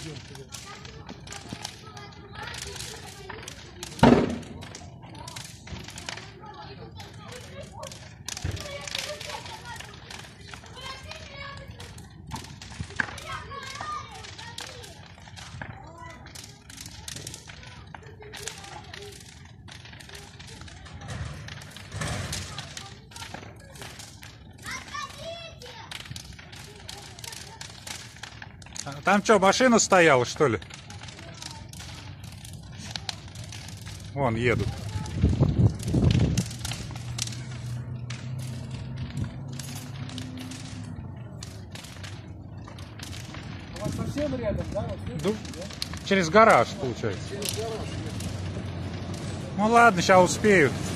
Там что, машина стояла, что ли? Вон едут. У вас совсем рядом, да? Вот здесь, Ну, да? через гараж, получается. Через гараж. Ну ладно, сейчас успеют.